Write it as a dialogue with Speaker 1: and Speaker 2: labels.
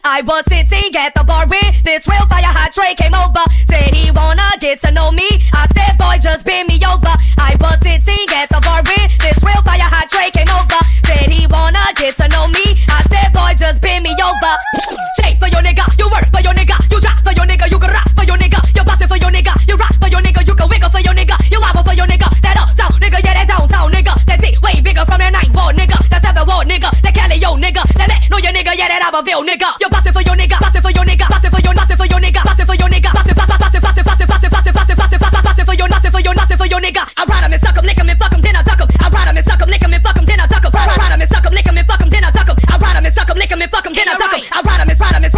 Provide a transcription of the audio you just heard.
Speaker 1: I was sitting at the bar with this real fire hot Trey came over. Said he wanna get to know me. I said, boy, just bend me over. I was sitting at the bar with this real fire hot Trey came over. Said he wanna get to know me. I said, boy, just bend me over. Shake for your nigga, you work for your nigga, you drop for your nigga, you can rock for your nigga, you bust it for your nigga, you rock for your nigga, you can wiggle for your nigga, you wobble for your nigga. That uptown nigga, yeah, that downtown nigga, that dick way bigger from that 9th ward nigga, that 7th ward nigga, that Cali yo nigga, that Mac know your nigga, yeah, that Albertville nigga. You bust it for your nigga, bust it for your nigga, bust it for your nigga, bust it for your nigga, bust it for your nigga, bust it for your nigga. I ride him and suck him, lick him and fuck him, then I tuck him. I ride him and suck him, lick him and fuck him, then I tuck him. I ride him and suck him, lick him and fuck him, then I tuck him. I ride him and suck him, lick him and fuck him, then I tuck him. I ride him and